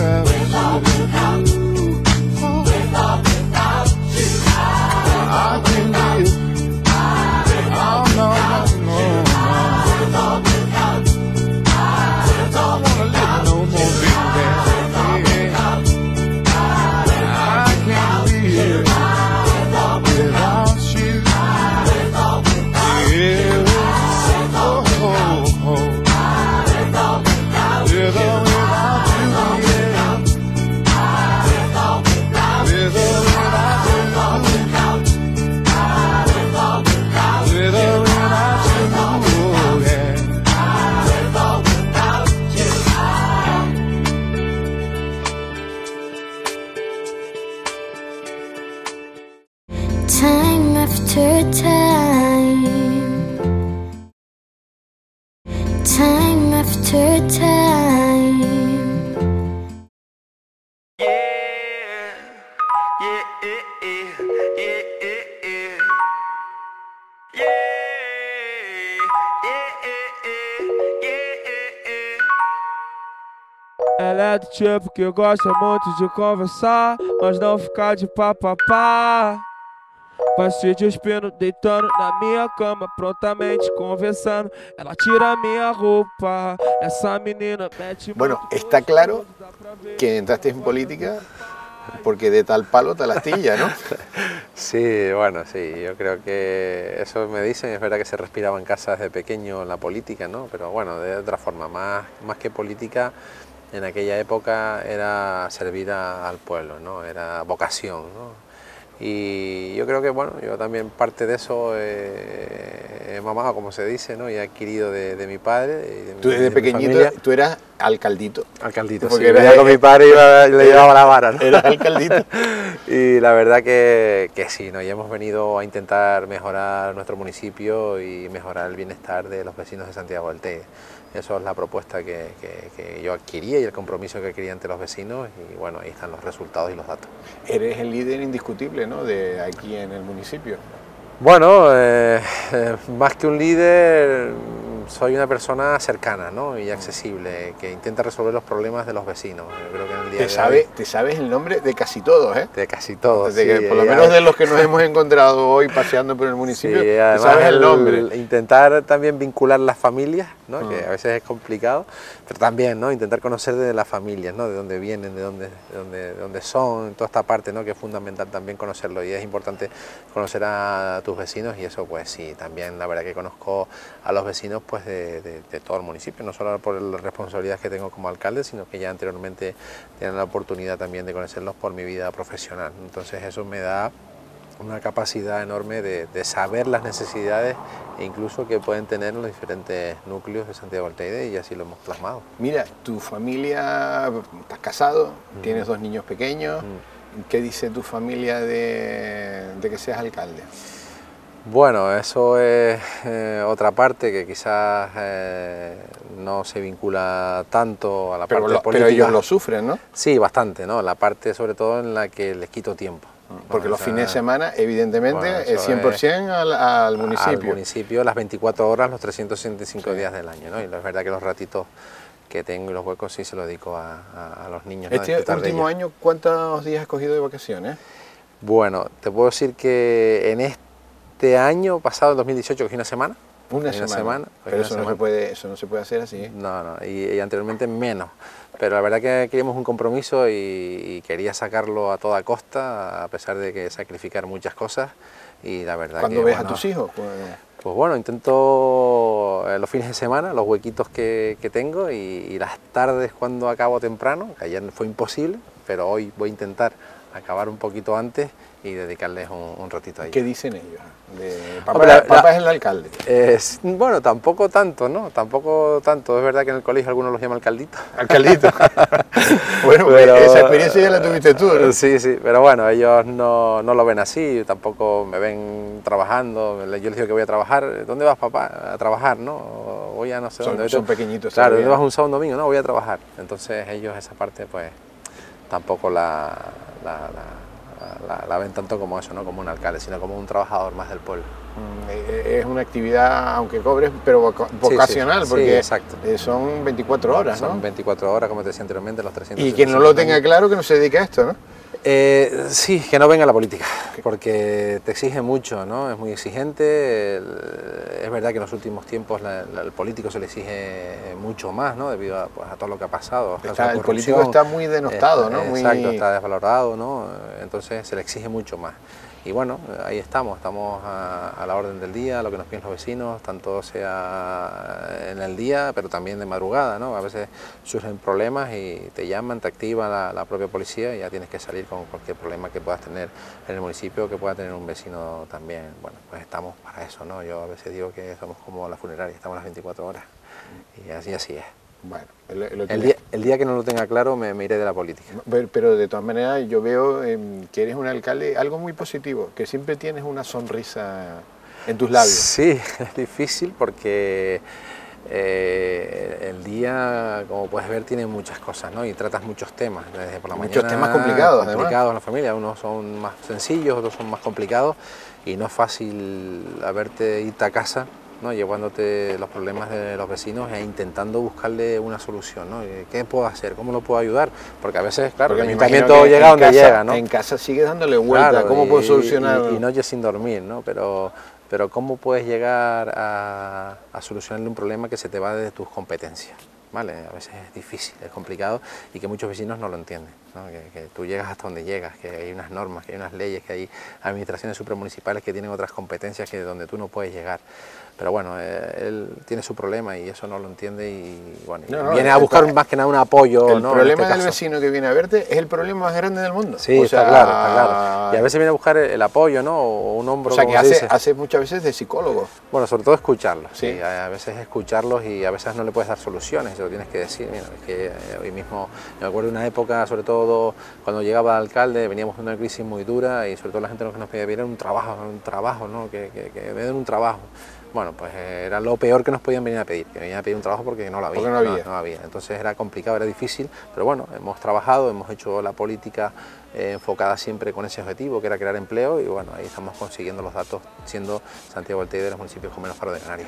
[SPEAKER 5] I can't live. Oh no, no, no. I don't wanna live no more, baby. I can't live. Without you, yeah. Oh, oh, oh. With or without you, yeah. With or without you, with or without you, oh, yeah.
[SPEAKER 6] Time after time
[SPEAKER 5] Ela é do tipo que gosta muito de conversar, mas não ficar de papapá. Vai se despindo, deitando na minha cama, prontamente conversando. Ela tira minha roupa, essa menina mete.
[SPEAKER 3] Bueno, está claro que entraste en política porque de tal palo tal astilla, ¿no?
[SPEAKER 4] Sí, bueno, sí, yo creo que eso me dicen, es verdad que se respiraba en casa desde pequeño en la política, ¿no? Pero bueno, de otra forma, más, más que política, en aquella época era servir a, al pueblo, ¿no? Era vocación, ¿no? Y yo creo que, bueno, yo también parte de eso eh, he mamado, como se dice, ¿no? Y he adquirido de, de mi padre. Y de,
[SPEAKER 3] Tú desde
[SPEAKER 4] de
[SPEAKER 3] pequeñito, tú eras alcaldito.
[SPEAKER 4] Alcaldito,
[SPEAKER 3] porque
[SPEAKER 4] sí.
[SPEAKER 3] Era,
[SPEAKER 4] Venía con mi padre y iba, le llevaba la vara, ¿no?
[SPEAKER 3] Era alcaldito.
[SPEAKER 4] Y la verdad que, que sí, ¿no? Y hemos venido a intentar mejorar nuestro municipio y mejorar el bienestar de los vecinos de Santiago del Teide. Eso es la propuesta que, que, que yo adquiría y el compromiso que adquiría ante los vecinos, y bueno, ahí están los resultados y los datos.
[SPEAKER 3] Eres el líder indiscutible, ¿no?, de aquí en el municipio.
[SPEAKER 4] Bueno, eh, eh, más que un líder, soy una persona cercana, ¿no?, y accesible, que intenta resolver los problemas de los vecinos. Yo creo que en el día
[SPEAKER 3] te,
[SPEAKER 4] de
[SPEAKER 3] sabe,
[SPEAKER 4] hoy,
[SPEAKER 3] te sabes el nombre de casi todos, ¿eh?
[SPEAKER 4] De casi todos,
[SPEAKER 3] de que,
[SPEAKER 4] sí,
[SPEAKER 3] por lo
[SPEAKER 4] ya,
[SPEAKER 3] menos de los que nos hemos encontrado hoy paseando por el municipio,
[SPEAKER 4] sí,
[SPEAKER 3] te sabes el nombre.
[SPEAKER 4] Intentar también vincular las familias, ¿no?
[SPEAKER 3] Mm.
[SPEAKER 4] Que a veces es complicado, pero también, ¿no?, intentar conocer de las familias, ¿no?, de dónde vienen, de dónde, de dónde, de dónde son, toda esta parte, ¿no?, que es fundamental también conocerlo, y es importante conocer a tus vecinos, y eso pues sí, también la verdad que conozco a los vecinos pues de, de, de todo el municipio, no solo por las responsabilidades que tengo como alcalde, sino que ya anteriormente tienen la oportunidad también de conocerlos por mi vida profesional. Entonces eso me da una capacidad enorme de, de saber las necesidades e incluso que pueden tener los diferentes núcleos de Santiago del Teide, y así lo hemos plasmado.
[SPEAKER 3] Mira, tu familia, estás casado, mm. tienes dos niños pequeños, mm. ¿qué dice tu familia de, de que seas alcalde?
[SPEAKER 4] Bueno, eso es eh, otra parte que quizás eh, no se vincula tanto a la
[SPEAKER 3] pero
[SPEAKER 4] parte
[SPEAKER 3] lo,
[SPEAKER 4] política.
[SPEAKER 3] Pero ellos lo sufren, ¿no?
[SPEAKER 4] Sí, bastante, ¿no? La parte sobre todo en la que les quito tiempo.
[SPEAKER 3] Porque
[SPEAKER 4] ¿no?
[SPEAKER 3] los
[SPEAKER 4] o sea,
[SPEAKER 3] fines de semana, evidentemente,
[SPEAKER 4] bueno,
[SPEAKER 3] es cien por ciento al, al municipio.
[SPEAKER 4] Al municipio, las veinticuatro horas, los trescientos sesenta y cinco
[SPEAKER 3] sí.
[SPEAKER 4] días del año, ¿no? Y la verdad que los ratitos que tengo y los huecos sí se los dedico a, a, a los niños.
[SPEAKER 3] Este
[SPEAKER 4] ¿no?
[SPEAKER 3] último año, ¿cuántos días has cogido de vacaciones?
[SPEAKER 4] Bueno, te puedo decir que en este Este año pasado, en dos mil dieciocho, cogí una semana.
[SPEAKER 3] Una, una semana. semana Pero una eso, semana. No se puede, eso no se puede hacer así.
[SPEAKER 4] No, no, y, y anteriormente menos. Pero la verdad que queríamos un compromiso y, y quería sacarlo a toda costa, a pesar de que sacrificar muchas cosas. Y la verdad
[SPEAKER 3] ¿Cuándo
[SPEAKER 4] que,
[SPEAKER 3] ves
[SPEAKER 4] bueno,
[SPEAKER 3] a tus hijos? Pues,
[SPEAKER 4] pues bueno, intento eh, los fines de semana, los huequitos que, que tengo, y, y las tardes cuando acabo temprano, que ayer fue imposible, pero hoy voy a intentar acabar un poquito antes y dedicarles un, un ratito a ellos.
[SPEAKER 3] ¿Qué dicen ellos? De, papá,
[SPEAKER 4] Hombre, la,
[SPEAKER 3] papá
[SPEAKER 4] la,
[SPEAKER 3] es el alcalde.
[SPEAKER 4] Eh, bueno, tampoco tanto, ¿no? Tampoco tanto. Es verdad que en el colegio algunos los llaman alcaldito.
[SPEAKER 3] Alcaldito. Bueno, pero, esa experiencia ya la tuviste tú, ¿no?
[SPEAKER 4] Sí, sí, pero bueno, ellos no, no lo ven así, tampoco me ven trabajando. Yo les digo que voy a trabajar. ¿Dónde vas, papá? A trabajar, ¿no? O voy a no sé
[SPEAKER 3] son,
[SPEAKER 4] dónde.
[SPEAKER 3] Son pequeñitos.
[SPEAKER 4] Claro, ¿dónde vas un sábado, un domingo? No, voy a trabajar. Entonces ellos esa parte, pues, tampoco la... la, la La, la ven tanto como eso, no como un alcalde, sino como un trabajador más del pueblo.
[SPEAKER 3] Mm, es una actividad, aunque cobres, pero vocacional,
[SPEAKER 4] sí, sí,
[SPEAKER 3] porque
[SPEAKER 4] sí, exacto.
[SPEAKER 3] son veinticuatro horas, ¿no?
[SPEAKER 4] Son veinticuatro horas, como te decía anteriormente, los trescientos.
[SPEAKER 3] Y quien no lo tenga claro, que no se dedique a esto, ¿no?
[SPEAKER 4] Eh, sí, que no venga a la política, porque te exige mucho, ¿no? Es muy exigente. Es verdad que en los últimos tiempos la, la, el político se le exige mucho más, ¿no? Debido a, pues, a todo lo que ha pasado.
[SPEAKER 3] Está, el político está muy denostado,
[SPEAKER 4] está,
[SPEAKER 3] ¿no? Muy...
[SPEAKER 4] Exacto, está desvalorado, ¿no? Entonces se le exige mucho más. Y bueno, ahí estamos, estamos a, a la orden del día, lo que nos piden los vecinos, tanto sea en el día, pero también de madrugada, ¿no? A veces surgen problemas y te llaman, te activa la, la propia policía y ya tienes que salir con cualquier problema que puedas tener en el municipio, que pueda tener un vecino también. Bueno, pues estamos para eso, ¿no? Yo a veces digo que somos como la funeraria, estamos las veinticuatro horas y así, así es.
[SPEAKER 3] Bueno, lo, lo
[SPEAKER 4] el, día, el día que no lo tenga claro me, me iré de la política.
[SPEAKER 3] Pero, pero de todas maneras yo veo eh, que eres un alcalde, algo muy positivo, que siempre tienes una sonrisa en tus labios.
[SPEAKER 4] Sí, es difícil porque eh, el día, como puedes ver, tiene muchas cosas, ¿no? Y tratas muchos temas, desde por la
[SPEAKER 3] muchos
[SPEAKER 4] mañana.
[SPEAKER 3] temas complicados,
[SPEAKER 4] complicados en la familia, unos son más sencillos, otros son más complicados y no es fácil haberte irte a casa, ¿no? Llevándote los problemas de los vecinos e intentando buscarle una solución, ¿no? ¿Qué puedo hacer? ¿Cómo lo puedo ayudar? Porque a veces, claro, el ayuntamiento llega donde
[SPEAKER 3] casa,
[SPEAKER 4] llega, ¿no?
[SPEAKER 3] En casa sigue dándole vuelta, claro, ¿cómo
[SPEAKER 4] y,
[SPEAKER 3] puedo solucionar?
[SPEAKER 4] Y, y, y noches sin dormir, ¿no? Pero, pero ¿cómo puedes llegar a, a solucionarle un problema que se te va de tus competencias? ¿Vale? A veces es difícil, es complicado y que muchos vecinos no lo entienden, ¿no? Que, que tú llegas hasta donde llegas, que hay unas normas, que hay unas leyes, que hay administraciones supramunicipales que tienen otras competencias que donde tú no puedes llegar. Pero bueno, eh, él tiene su problema y eso no lo entiende y bueno,
[SPEAKER 3] no, no,
[SPEAKER 4] viene a buscar más que nada un apoyo.
[SPEAKER 3] El
[SPEAKER 4] ¿no?
[SPEAKER 3] problema
[SPEAKER 4] en este
[SPEAKER 3] del vecino que viene a verte es el problema más grande del mundo.
[SPEAKER 4] Sí,
[SPEAKER 3] o
[SPEAKER 4] está
[SPEAKER 3] sea,
[SPEAKER 4] claro, está claro. Y a veces viene a buscar el, el apoyo, ¿no? O un hombro.
[SPEAKER 3] O sea,
[SPEAKER 4] como
[SPEAKER 3] que
[SPEAKER 4] se
[SPEAKER 3] hace,
[SPEAKER 4] dice.
[SPEAKER 3] hace muchas veces de psicólogo.
[SPEAKER 4] Bueno, sobre todo escucharlos.
[SPEAKER 3] Sí.
[SPEAKER 4] Sí, a veces escucharlos y a veces no le puedes dar soluciones, se lo tienes que decir. Mira, es que hoy mismo, me acuerdo de una época, sobre todo cuando llegaba el alcalde, veníamos de una crisis muy dura y sobre todo la gente lo que nos pedía era un trabajo, un trabajo, ¿no? Que, que, que me den un trabajo. Bueno, pues era lo peor que nos podían venir a pedir, que venían a pedir un trabajo porque no lo había.
[SPEAKER 3] Porque no había.
[SPEAKER 4] No, no había. Entonces era complicado, era difícil, pero bueno, hemos trabajado, hemos hecho la política eh, enfocada siempre con ese objetivo, que era crear empleo, y bueno, ahí estamos consiguiendo los datos, siendo Santiago del Teide de los municipios con menos paro de Canarias.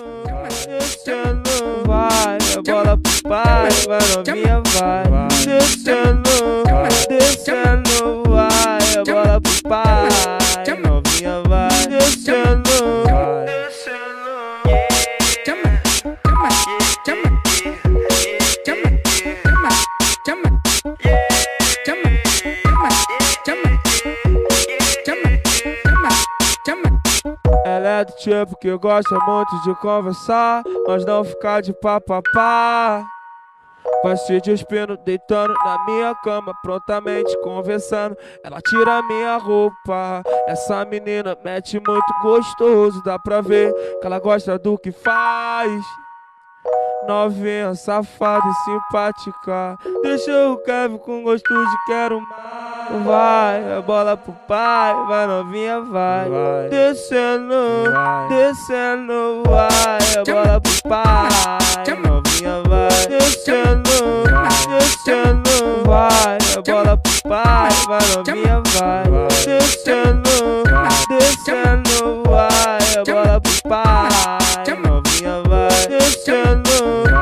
[SPEAKER 6] Ela é do tipo que gosta muito de conversar, mas não ficar de papapá. Vai se despindo, deitando na minha cama, prontamente conversando. Ela tira minha roupa. Essa menina mete muito gostoso, dá pra ver que ela gosta do que faz. Novinha, safada e simpática, deixa o Kevin com gosto de quero mais. Vai, a bola pro pai, vai novinha, vai, vai. Descendo, vai. Descendo, vai, a bola pro pai, novinha, vai. Descendo, descendo, vai, a bola pro pai, vai novinha, vai. Descendo, descendo, vai, a bola pro pai, novinha, vai. Descendo.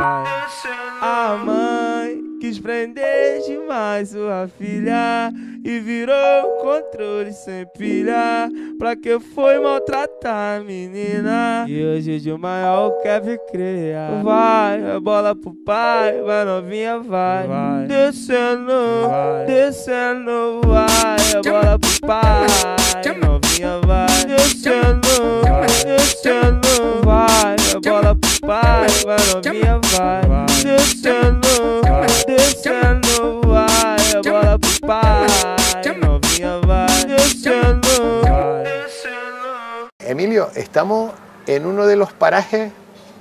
[SPEAKER 6] A mãe quis prender demais sua filha e virou controle sem pilha. Pra que foi maltratar a menina? E hoje de maior quer ver criar. Vai, a bola pro pai, vai novinha, vai, vai. Descendo, vai. Descendo, vai, a bola pro pai, novinha, vai. Descendo, descendo, vai, a bola pro pai, vai novinha, vai. Descendo, descendo, vai, a bola pro pai, novinha, vai. Descendo, descendo.
[SPEAKER 3] Emilio, estamos en uno de los parajes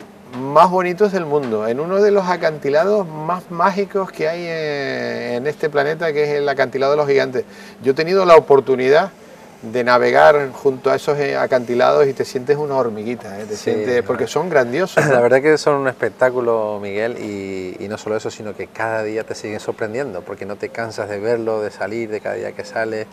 [SPEAKER 3] más bonitos del mundo, en uno de los acantilados más mágicos que hay en, en este planeta, que es el acantilado de los gigantes. Yo he tenido la oportunidad de navegar junto a esos acantilados y te sientes una hormiguita, ¿eh? Te
[SPEAKER 4] Sí,
[SPEAKER 3] sientes, porque son grandiosos, ¿no?
[SPEAKER 4] La verdad que son un espectáculo, Miguel, y, y no solo eso, sino que cada día te siguen sorprendiendo, porque no te cansas de verlo, de salir, de cada día que sales,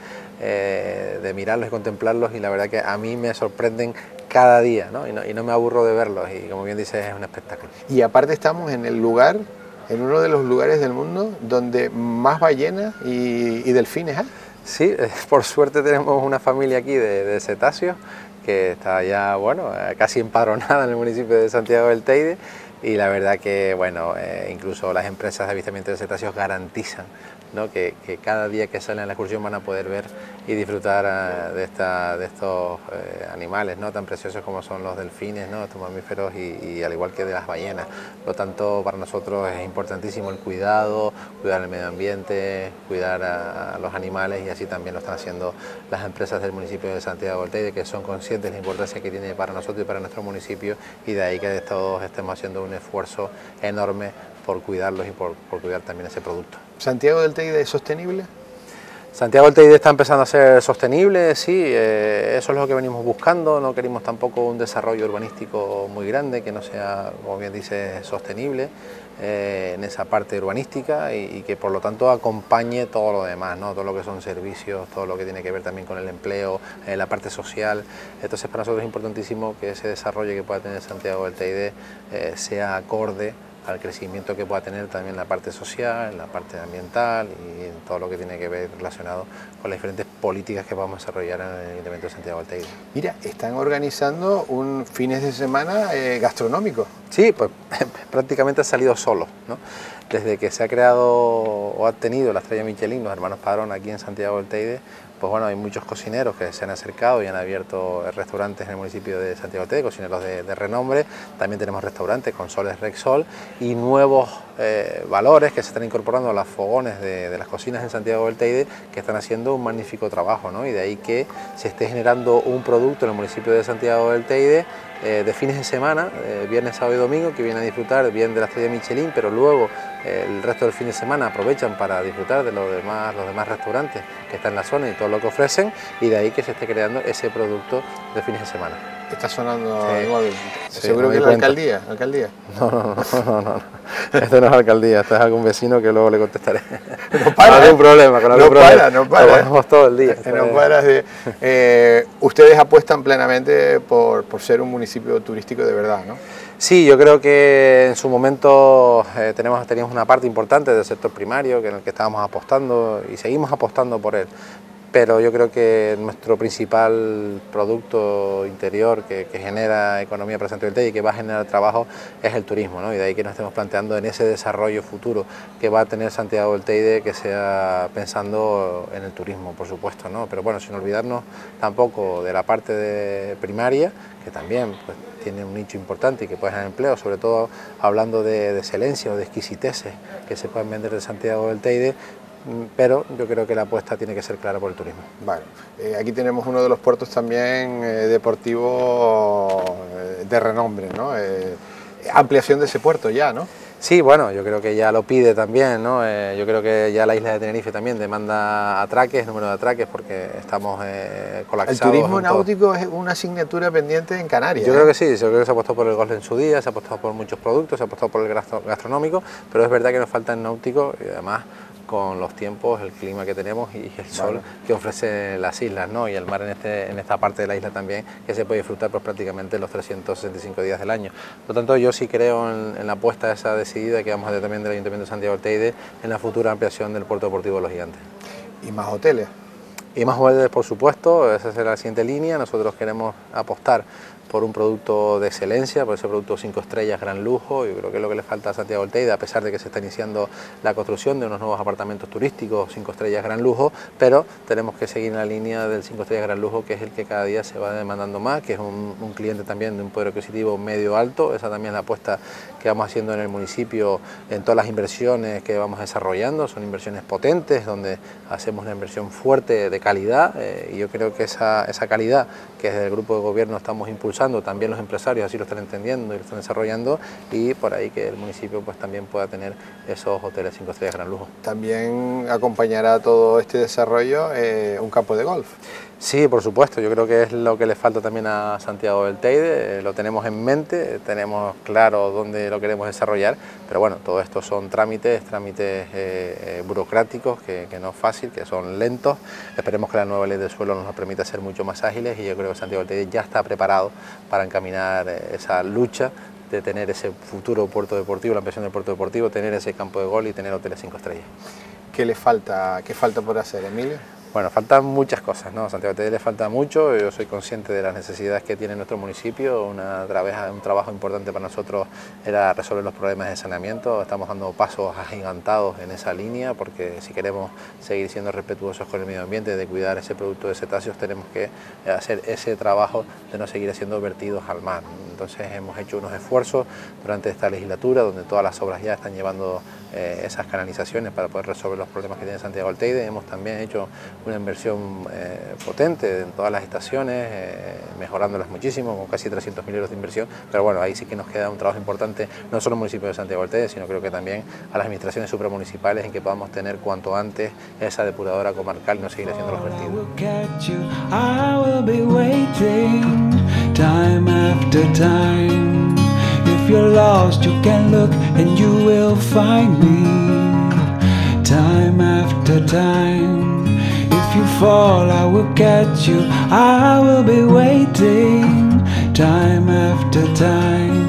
[SPEAKER 4] eh, de mirarlos y contemplarlos, y la verdad que a mí me sorprenden cada día, ¿no? Y, no, y no me aburro de verlos, y como bien dices, es un espectáculo.
[SPEAKER 3] Y aparte estamos en el lugar, en uno de los lugares del mundo donde más ballenas y, y delfines hay.
[SPEAKER 4] Sí, por suerte tenemos una familia aquí de, de cetáceos que está ya, bueno, casi empadronada en el municipio de Santiago del Teide, y la verdad que, bueno, eh, incluso las empresas de avistamiento de cetáceos garantizan, ¿no? que, que cada día que salen a la excursión van a poder ver y disfrutar uh, de, esta, de estos eh, animales, ¿no? Tan preciosos como son los delfines, ¿no? Estos mamíferos, y, y al igual que de las ballenas. Por lo tanto, para nosotros es importantísimo el cuidado, cuidar el medio ambiente, cuidar a, a los animales, y así también lo están haciendo las empresas del municipio de Santiago del Teide, que son conscientes de la importancia que tiene para nosotros y para nuestro municipio, y de ahí que todos estemos haciendo un esfuerzo enorme por cuidarlos y por, por cuidar también ese producto.
[SPEAKER 3] ¿Santiago del Teide es sostenible?
[SPEAKER 4] Santiago del Teide está empezando a ser sostenible, sí, eh, eso es lo que venimos buscando, no queremos tampoco un desarrollo urbanístico muy grande, que no sea, como bien dice, sostenible eh, en esa parte urbanística y, y que por lo tanto acompañe todo lo demás, ¿no? Todo lo que son servicios, todo lo que tiene que ver también con el empleo, eh, la parte social. Entonces para nosotros es importantísimo que ese desarrollo que pueda tener Santiago del Teide eh, sea acorde al crecimiento que pueda tener también la parte social, la parte ambiental y todo lo que tiene que ver relacionado con las diferentes políticas que vamos a desarrollar en el Ayuntamiento de Santiago del Teide.
[SPEAKER 3] Mira, están organizando un fines de semana eh, gastronómico.
[SPEAKER 4] Sí, pues prácticamente ha salido solo, ¿no? Desde que se ha creado o ha tenido la estrella Michelin, los hermanos Padrón aquí en Santiago del Teide, pues bueno, hay muchos cocineros que se han acercado y han abierto restaurantes en el municipio de Santiago del Teide, cocineros de, de renombre. También tenemos restaurantes con Soles Rexol y nuevos eh, valores que se están incorporando a los fogones de, de las cocinas en Santiago del Teide, que están haciendo un magnífico trabajo, ¿no? Y de ahí que se esté generando un producto en el municipio de Santiago del Teide eh, de fines de semana, eh, viernes, sábado y domingo, que vienen a disfrutar bien de la estrella Michelin, pero luego eh, el resto del fin de semana aprovechan para disfrutar de los demás, los demás restaurantes que están en la zona y todo lo que ofrecen, y de ahí que se esté creando ese producto de fines de semana.
[SPEAKER 3] Está sonando
[SPEAKER 4] sí.
[SPEAKER 3] igual.
[SPEAKER 4] Sí,
[SPEAKER 3] Seguro que es la alcaldía, alcaldía.
[SPEAKER 4] No, no, no, no, no, no. Esto no es alcaldía, esto es algún vecino que luego le contestaré.
[SPEAKER 3] No para,
[SPEAKER 4] no hay un problema, con algún
[SPEAKER 3] no
[SPEAKER 4] problema.
[SPEAKER 3] para, no para.
[SPEAKER 4] Trabajamos todo el día.
[SPEAKER 3] No paras de, eh, ustedes apuestan plenamente por, por ser un municipio turístico de verdad, ¿no?
[SPEAKER 4] Sí, yo creo que en su momento eh, tenemos, teníamos una parte importante del sector primario que en el que estábamos apostando y seguimos apostando por él. Pero yo creo que nuestro principal producto interior que, que genera economía para Santiago del Teide y que va a generar trabajo es el turismo, ¿no? Y de ahí que nos estemos planteando en ese desarrollo futuro que va a tener Santiago del Teide, que sea pensando en el turismo, por supuesto, ¿no? Pero bueno, sin olvidarnos tampoco de la parte de primaria, que también pues, tiene un nicho importante y que puede generar empleo, sobre todo hablando de, de excelencia o de exquisiteces que se pueden vender de Santiago del Teide. Pero yo creo que la apuesta tiene que ser clara por el turismo.
[SPEAKER 3] Bueno, eh, aquí tenemos uno de los puertos también eh, deportivos eh, de renombre, ¿no? Eh, ampliación de ese puerto ya, ¿no?
[SPEAKER 4] Sí, bueno, yo creo que ya lo pide también, ¿no? Eh, yo creo que ya la isla de Tenerife también demanda atraques, número de atraques, porque estamos eh, colapsados.
[SPEAKER 3] El turismo náutico es una asignatura pendiente en Canarias.
[SPEAKER 4] Yo
[SPEAKER 3] ¿eh?
[SPEAKER 4] creo que sí, yo creo que se ha apostado por el golf en su día, se ha apostado por muchos productos, se ha apostado por el gastronómico, pero es verdad que nos falta el náutico y además con los tiempos, el clima que tenemos y el sol vale. que ofrecen las islas, ¿no? Y el mar en, este, en esta parte de la isla también, que se puede disfrutar pues, prácticamente los trescientos sesenta y cinco días del año. Por lo tanto, yo sí creo en, en la apuesta esa decidida que vamos a hacer también del Ayuntamiento de Santiago del Teide en la futura ampliación del puerto deportivo de Los Gigantes.
[SPEAKER 3] ¿Y más hoteles?
[SPEAKER 4] Y más hoteles, por supuesto, esa será la siguiente línea. Nosotros queremos apostar por un producto de excelencia, por ese producto cinco estrellas, gran lujo. Yo creo que es lo que le falta a Santiago del Teide, a pesar de que se está iniciando la construcción de unos nuevos apartamentos turísticos, cinco estrellas, gran lujo, pero tenemos que seguir en la línea del cinco estrellas, gran lujo, que es el que cada día se va demandando más, que es un, un cliente también de un poder adquisitivo medio alto. Esa también es la apuesta que vamos haciendo en el municipio en todas las inversiones que vamos desarrollando. Son inversiones potentes, donde hacemos una inversión fuerte de calidad, eh, y yo creo que esa, esa calidad que desde el grupo de gobierno estamos impulsando, también los empresarios así lo están entendiendo y lo están desarrollando, y por ahí que el municipio pues también pueda tener esos hoteles cinco estrellas gran lujo.
[SPEAKER 3] También acompañará todo este desarrollo eh, un campo de golf.
[SPEAKER 4] Sí, por supuesto, yo creo que es lo que le falta también a Santiago del Teide, eh, lo tenemos en mente, tenemos claro dónde lo queremos desarrollar, pero bueno, todo esto son trámites, trámites eh, eh, burocráticos, que, que no es fácil, que son lentos. Esperemos que la nueva ley del suelo nos permita ser mucho más ágiles, y yo creo que Santiago del Teide ya está preparado para encaminar eh, esa lucha de tener ese futuro puerto deportivo, la ampliación del puerto deportivo, tener ese campo de golf y tener hoteles cinco estrellas. ¿
[SPEAKER 3] ¿Qué le falta, qué falta por hacer, Emilio?
[SPEAKER 4] Bueno, faltan muchas cosas, ¿no? A Santiago del Teide le falta mucho, yo soy consciente de las necesidades que tiene nuestro municipio. Una, un trabajo importante para nosotros era resolver los problemas de saneamiento. Estamos dando pasos agigantados en esa línea, porque si queremos seguir siendo respetuosos con el medio ambiente, de cuidar ese producto de cetáceos, tenemos que hacer ese trabajo de no seguir haciendo vertidos al mar. Entonces hemos hecho unos esfuerzos durante esta legislatura, donde todas las obras ya están llevando eh, esas canalizaciones para poder resolver los problemas que tiene Santiago del Teide. Hemos también hecho una inversión eh, potente en todas las estaciones, eh, mejorándolas muchísimo, con casi trescientos mil euros de inversión, pero bueno, ahí sí que nos queda un trabajo importante, no solo al municipio de Santiago del Teide, sino creo que también a las administraciones supramunicipales, en que podamos tener cuanto antes esa depuradora comarcal y no seguir haciendo los vertidos.
[SPEAKER 7] If you're lost, you can look and you will find me. Time after time. If you fall, I will catch you. I will be waiting. Time after time.